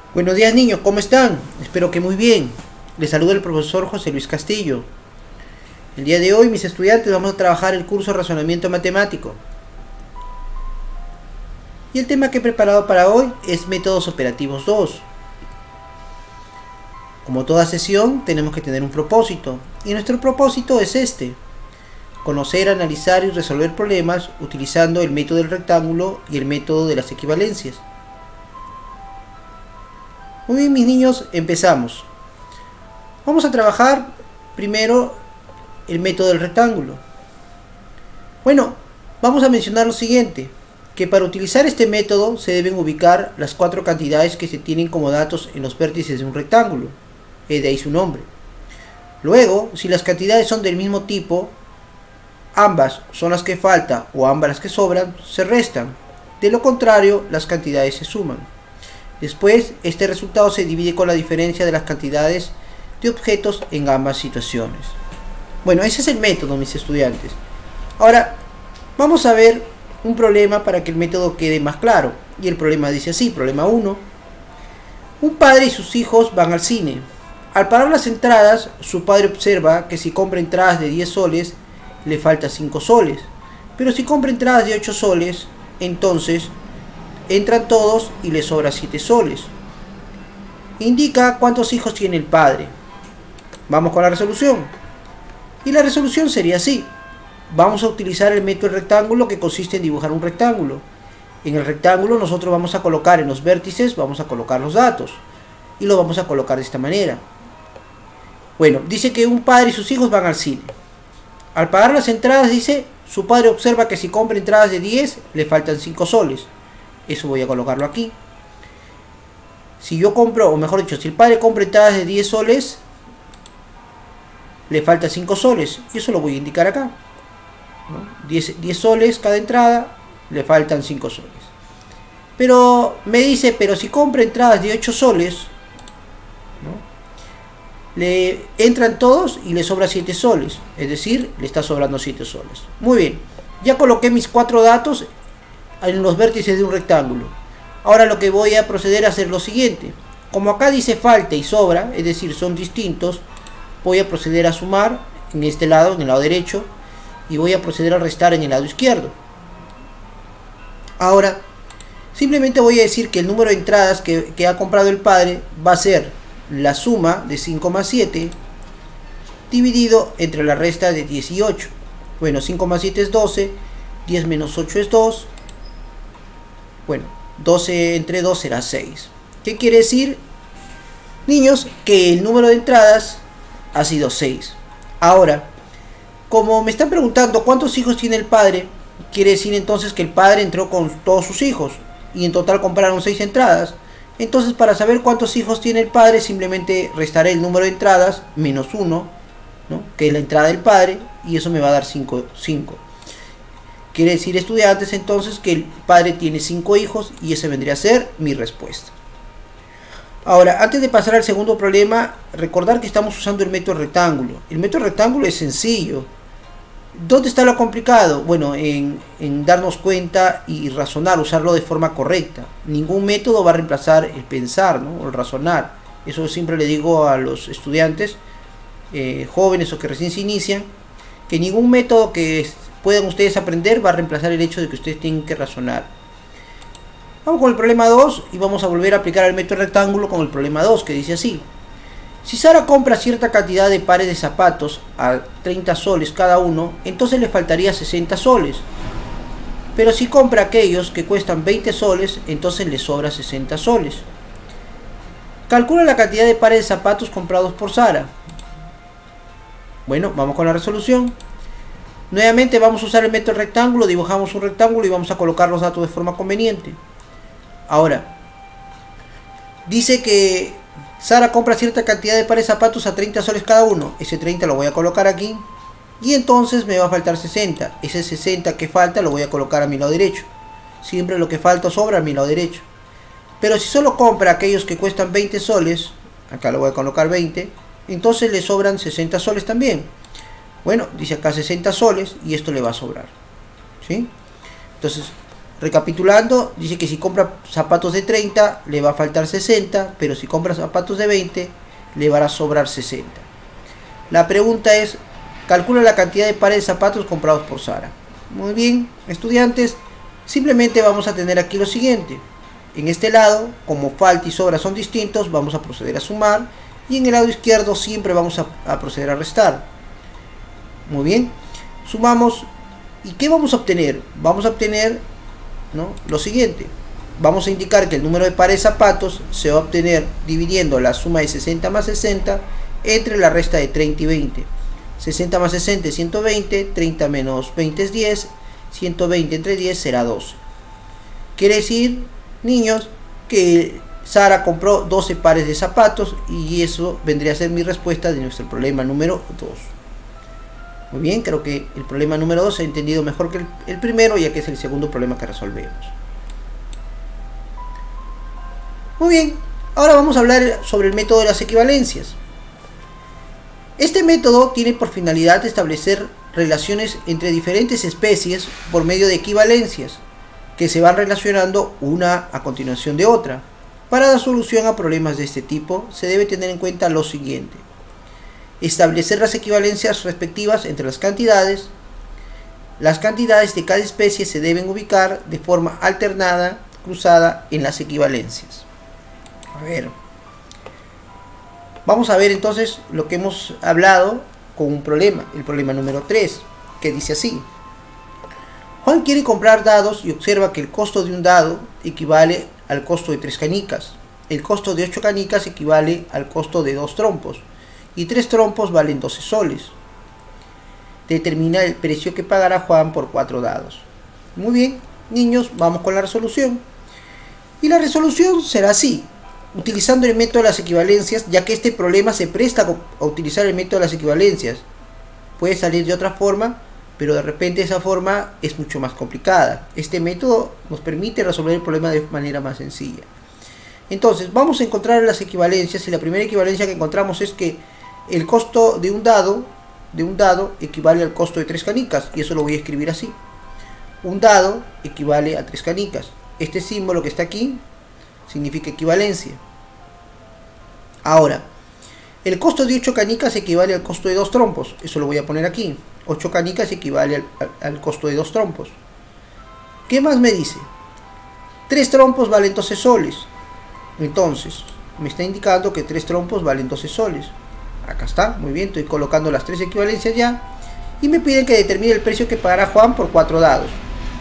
Buenos días niños, ¿cómo están? Espero que muy bien. Les saluda el profesor José Luis Castillo. El día de hoy mis estudiantes vamos a trabajar el curso de razonamiento matemático. Y el tema que he preparado para hoy es métodos operativos 2. Como toda sesión tenemos que tener un propósito. Y nuestro propósito es este: conocer, analizar y resolver problemas utilizando el método del rectángulo y el método de las equivalencias. Muy bien mis niños, empezamos. Vamos a trabajar primero el método del rectángulo. Bueno, vamos a mencionar lo siguiente: que para utilizar este método se deben ubicar las cuatro cantidades que se tienen como datos en los vértices de un rectángulo, de ahí su nombre. Luego, si las cantidades son del mismo tipo, ambas son las que faltan o ambas las que sobran, se restan. De lo contrario, las cantidades se suman. Después, este resultado se divide con la diferencia de las cantidades de objetos en ambas situaciones. Bueno, ese es el método, mis estudiantes. Ahora, vamos a ver un problema para que el método quede más claro. Y el problema dice así, problema 1. Un padre y sus hijos van al cine. Al pagar las entradas, su padre observa que si compra entradas de 10 soles, le falta 5 soles. Pero si compra entradas de 8 soles, entonces entran todos y le sobra 7 soles. Indica cuántos hijos tiene el padre. Vamos con la resolución. Y la resolución sería así. Vamos a utilizar el método del rectángulo, que consiste en dibujar un rectángulo. En el rectángulo nosotros vamos a colocar en los vértices, vamos a colocar los datos. Y lo vamos a colocar de esta manera. Bueno, dice que un padre y sus hijos van al cine. Al pagar las entradas, dice, su padre observa que si compra entradas de 10, le faltan 5 soles. Eso voy a colocarlo aquí. Si yo compro, o mejor dicho, si el padre compra entradas de 10 soles, le falta 5 soles. Y eso lo voy a indicar acá, ¿no? 10 soles cada entrada, le faltan 5 soles. Pero me dice, pero si compra entradas de 8 soles, ¿no?, le entran todos y le sobra 7 soles. Es decir, le está sobrando 7 soles. Muy bien, ya coloqué mis 4 datos en los vértices de un rectángulo. Ahora lo que voy a proceder a hacer lo siguiente: como acá dice falta y sobra, es decir, son distintos, voy a proceder a sumar en este lado, en el lado derecho, y voy a proceder a restar en el lado izquierdo. Ahora, simplemente voy a decir que el número de entradas que ha comprado el padre va a ser la suma de 5 más 7 dividido entre la resta de 18. Bueno, 5 más 7 es 12, 10 menos 8 es 2. Bueno, 12 entre 2 será 6. ¿Qué quiere decir, niños? Que el número de entradas ha sido 6. Ahora, como me están preguntando cuántos hijos tiene el padre, quiere decir entonces que el padre entró con todos sus hijos y en total compraron 6 entradas. Entonces, para saber cuántos hijos tiene el padre, simplemente restaré el número de entradas menos 1, ¿no?, que es la entrada del padre, y eso me va a dar 5. Quiere decir, estudiantes, entonces, que el padre tiene 5 hijos, y ese vendría a ser mi respuesta. Ahora, antes de pasar al segundo problema, recordar que estamos usando el método rectángulo. El método rectángulo es sencillo. ¿Dónde está lo complicado? Bueno, en darnos cuenta y razonar, usarlo de forma correcta. Ningún método va a reemplazar el pensar, ¿no?, o el razonar. Eso siempre le digo a los estudiantes, jóvenes o que recién se inician, que ningún método que puedan ustedes aprender va a reemplazar el hecho de que ustedes tienen que razonar. Vamos con el problema 2 y vamos a volver a aplicar el método rectángulo con el problema 2, que dice así: si Sara compra cierta cantidad de pares de zapatos a 30 soles cada uno, entonces le faltaría 60 soles. Pero si compra aquellos que cuestan 20 soles, entonces le sobra 60 soles. Calcula la cantidad de pares de zapatos comprados por Sara. Bueno, vamos con la resolución. Nuevamente vamos a usar el método rectángulo, dibujamos un rectángulo y vamos a colocar los datos de forma conveniente. Ahora, dice que Sara compra cierta cantidad de pares de zapatos a 30 soles cada uno. Ese 30 lo voy a colocar aquí. Y entonces me va a faltar 60. Ese 60 que falta lo voy a colocar a mi lado derecho. Siempre lo que falta o sobra a mi lado derecho. Pero si solo compra aquellos que cuestan 20 soles, acá lo voy a colocar 20, entonces le sobran 60 soles también. Bueno, dice acá 60 soles y esto le va a sobrar, ¿sí? Entonces, Recapitulando, dice que si compra zapatos de 30 le va a faltar 60, pero si compra zapatos de 20 le va a sobrar 60. La pregunta es, calcula la cantidad de pares de zapatos comprados por Sara. Muy bien, estudiantes, simplemente vamos a tener aquí lo siguiente. En este lado, como falta y sobra son distintos, vamos a proceder a sumar, y en el lado izquierdo siempre vamos a proceder a restar. Muy bien, sumamos, ¿y qué vamos a obtener? Vamos a obtener, ¿no?, lo siguiente. Vamos a indicar que el número de pares de zapatos se va a obtener dividiendo la suma de 60 más 60 entre la resta de 30 y 20. 60 más 60 es 120, 30 menos 20 es 10, 120 entre 10 será 12. Quiere decir, niños, que Sara compró 12 pares de zapatos, y eso vendría a ser mi respuesta de nuestro problema número 2. Muy bien, creo que el problema número 2 se ha entendido mejor que el primero, ya que es el segundo problema que resolvemos. Muy bien, ahora vamos a hablar sobre el método de las equivalencias. Este método tiene por finalidad establecer relaciones entre diferentes especies por medio de equivalencias, que se van relacionando una a continuación de otra. Para dar solución a problemas de este tipo, se debe tener en cuenta lo siguiente: establecer las equivalencias respectivas entre las cantidades. Las cantidades de cada especie se deben ubicar de forma alternada, cruzada en las equivalencias. A ver, vamos a ver entonces lo que hemos hablado con un problema, el problema número 3, que dice así: Juan quiere comprar dados y observa que el costo de un dado equivale al costo de 3 canicas, el costo de 8 canicas equivale al costo de 2 trompos, y 3 trompos valen 12 soles. Determina el precio que pagará Juan por 4 dados. Muy bien, niños, vamos con la resolución. Y la resolución será así: utilizando el método de las equivalencias, ya que este problema se presta a utilizar el método de las equivalencias. Puede salir de otra forma, pero de repente esa forma es mucho más complicada. Este método nos permite resolver el problema de manera más sencilla. Entonces, vamos a encontrar las equivalencias, y la primera equivalencia que encontramos es que el costo de un dado equivale al costo de 3 canicas, y eso lo voy a escribir así. Un dado equivale a 3 canicas. Este símbolo que está aquí significa equivalencia. Ahora, el costo de 8 canicas equivale al costo de 2 trompos. Eso lo voy a poner aquí. 8 canicas equivale al costo de 2 trompos. ¿Qué más me dice? 3 trompos valen 12 soles. Entonces, me está indicando que 3 trompos valen 12 soles. Acá está, muy bien, estoy colocando las 3 equivalencias ya. Y me piden que determine el precio que pagará Juan por 4 dados.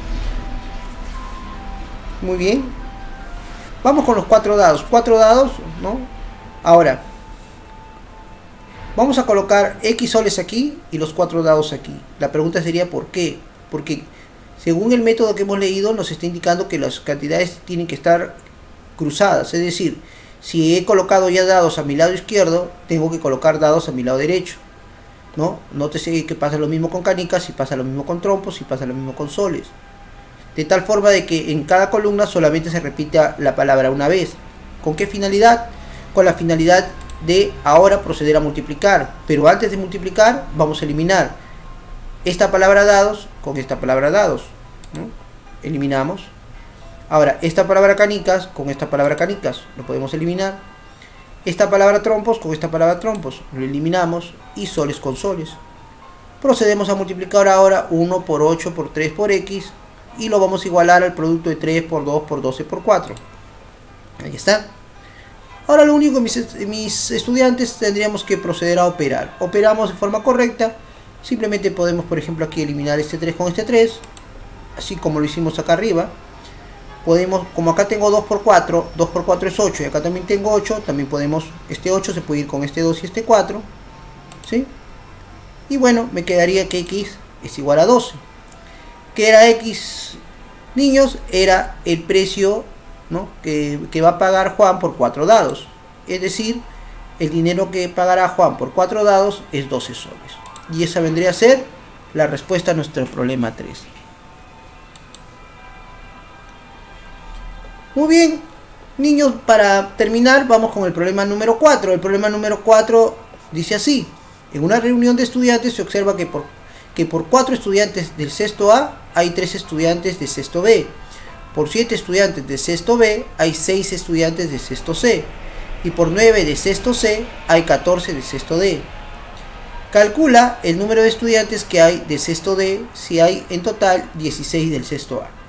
Muy bien. Vamos con los 4 dados. 4 dados, ¿no? Ahora, vamos a colocar X soles aquí y los 4 dados aquí. La pregunta sería ¿por qué? Porque según el método que hemos leído nos está indicando que las cantidades tienen que estar cruzadas. Es decir, si he colocado ya dados a mi lado izquierdo, tengo que colocar dados a mi lado derecho, ¿no? Nótese que pasa lo mismo con canicas, y pasa lo mismo con trompos, y pasa lo mismo con soles. De tal forma de que en cada columna solamente se repita la palabra una vez. ¿Con qué finalidad? Con la finalidad de ahora proceder a multiplicar. Pero antes de multiplicar vamos a eliminar esta palabra dados con esta palabra dados, ¿no? Eliminamos. Ahora, esta palabra canicas con esta palabra canicas lo podemos eliminar. Esta palabra trompos con esta palabra trompos lo eliminamos. Y soles con soles. Procedemos a multiplicar ahora 1 por 8 por 3 por X. Y lo vamos a igualar al producto de 3 por 2 por 12 por 4. Ahí está. Ahora lo único que mis estudiantes tendríamos que proceder a operar. Operamos de forma correcta. Simplemente podemos, por ejemplo, aquí eliminar este 3 con este 3. Así como lo hicimos acá arriba. Podemos, como acá tengo 2 por 4. 2 por 4 es 8. Y acá también tengo 8. También podemos, este 8 se puede ir con este 2 y este 4. ¿Sí? Y bueno, me quedaría que X es igual a 12. ¿Qué era X, niños? Era el precio, ¿no?, que va a pagar Juan por 4 dados. Es decir, el dinero que pagará Juan por 4 dados es 12 soles. Y esa vendría a ser la respuesta a nuestro problema 3. Muy bien, niños, para terminar vamos con el problema número 4. El problema número 4 dice así: en una reunión de estudiantes se observa que por 4 estudiantes del sexto A hay 3 estudiantes de sexto B. por 7 estudiantes de sexto B hay 6 estudiantes de sexto C, y por 9 de sexto C hay 14 de sexto D. Calcula el número de estudiantes que hay de sexto D si hay en total 16 del sexto A.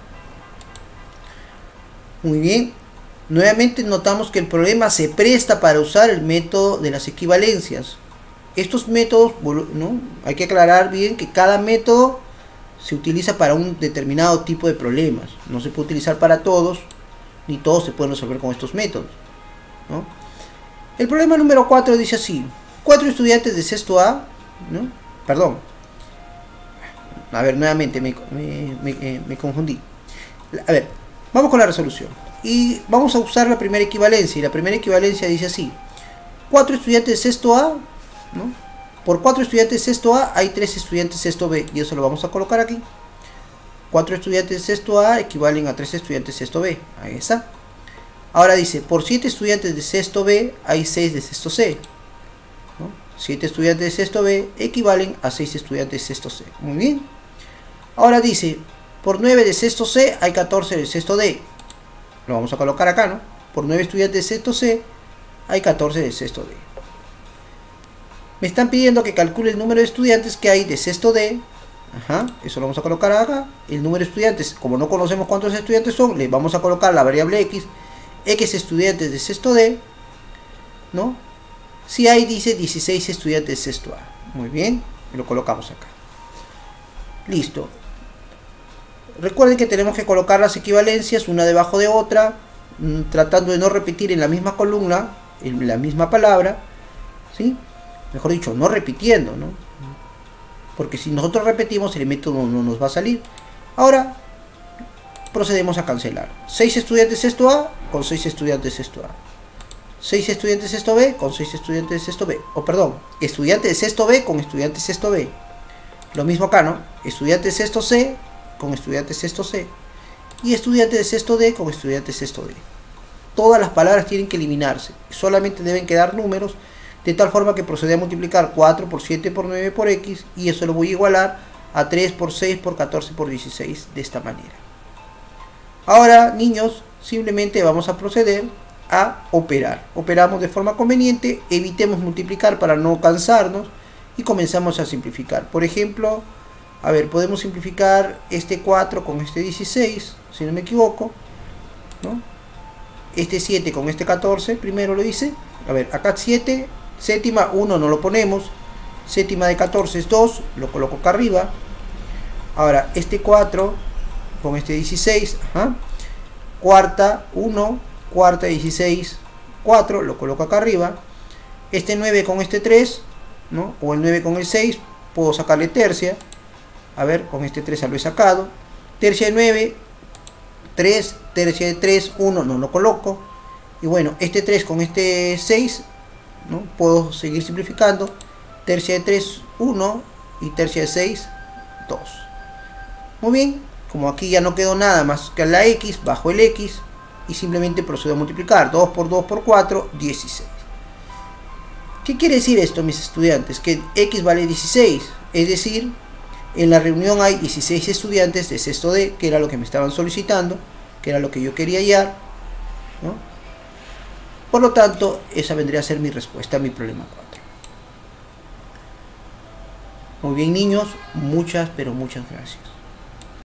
Muy bien, nuevamente notamos que el problema se presta para usar el método de las equivalencias. Estos métodos, ¿no? Hay que aclarar bien que cada método se utiliza para un determinado tipo de problemas. No se puede utilizar para todos, ni todos se pueden resolver con estos métodos, ¿no? El problema número 4 dice así: 4 estudiantes de sexto A, ¿no? Perdón. A ver, nuevamente me confundí. A ver, vamos con la resolución. Y vamos a usar la primera equivalencia. Y la primera equivalencia dice así: 4 estudiantes de sexto A, ¿no? Por 4 estudiantes de sexto A hay 3 estudiantes de sexto B. Y eso lo vamos a colocar aquí. 4 estudiantes de sexto A equivalen a 3 estudiantes de sexto B. Ahí está. Ahora dice, por 7 estudiantes de sexto B hay 6 de sexto C, ¿no? 7 estudiantes de sexto B equivalen a 6 estudiantes de sexto C. Muy bien. Ahora dice, por 9 de sexto C hay 14 de sexto D. Lo vamos a colocar acá, ¿no? Por 9 estudiantes de sexto C hay 14 de sexto D. Me están pidiendo que calcule el número de estudiantes que hay de sexto D. Ajá, eso lo vamos a colocar acá. El número de estudiantes, como no conocemos cuántos estudiantes son, le vamos a colocar la variable X. X estudiantes de sexto D, ¿no? Si hay, dice 16 estudiantes de sexto A. Muy bien, lo colocamos acá. Listo. Recuerden que tenemos que colocar las equivalencias una debajo de otra, tratando de no repetir en la misma columna, en la misma palabra, ¿sí? Mejor dicho, no repitiendo, ¿no? Porque si nosotros repetimos, el método no nos va a salir. Ahora procedemos a cancelar. 6 estudiantes de sexto A con 6 estudiantes de sexto A. 6 estudiantes de sexto B con 6 estudiantes de sexto B. O perdón, estudiantes de sexto B con estudiantes de sexto B. Lo mismo acá, ¿no? Estudiantes de sexto C con estudiantes de sexto C. Y estudiantes de sexto D con estudiantes de sexto D. Todas las palabras tienen que eliminarse. Solamente deben quedar números, de tal forma que procede a multiplicar 4 por 7 por 9 por X. Y eso lo voy a igualar a 3 por 6 por 14 por 16. De esta manera. Ahora, niños, simplemente vamos a proceder a operar. Operamos de forma conveniente, evitemos multiplicar para no cansarnos y comenzamos a simplificar. Por ejemplo, a ver, podemos simplificar este 4 con este 16, si no me equivoco, ¿no? Este 7 con este 14, primero lo hice. A ver, acá 7, séptima 1 no lo ponemos, séptima de 14 es 2, lo coloco acá arriba. Ahora, este 4 con este 16, ajá. Cuarta 1, cuarta 16, 4, lo coloco acá arriba. Este 9 con este 3, ¿no? O el 9 con el 6, puedo sacarle tercia. A ver, con este 3 ya lo he sacado. Tercia de 9, 3, tercia de 3, 1, no lo coloco. Y bueno, este 3 con este 6, ¿no? Puedo seguir simplificando. Tercia de 3, 1, y tercia de 6, 2. Muy bien. Como aquí ya no quedó nada más que la X, bajo el X y simplemente procedo a multiplicar. 2 por 2 por 4, 16. ¿Qué quiere decir esto, mis estudiantes? Que X vale 16. Es decir, en la reunión hay 16 estudiantes de sexto D, que era lo que me estaban solicitando, que era lo que yo quería hallar, ¿no? Por lo tanto, esa vendría a ser mi respuesta a mi problema 4. Muy bien, niños. Muchas, pero muchas gracias.